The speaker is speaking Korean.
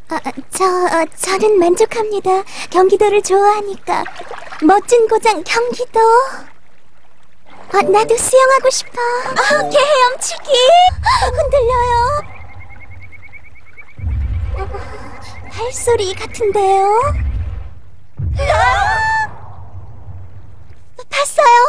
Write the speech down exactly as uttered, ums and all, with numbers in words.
아, 저, 어, 저는 만족합니다. 경기도를 좋아하니까. 멋진 고장 경기도. 아, 나도 수영하고 싶어. 아, 개 헤엄치기. 흔들려요. 어, 발소리 같은데요? 아! 봤어요?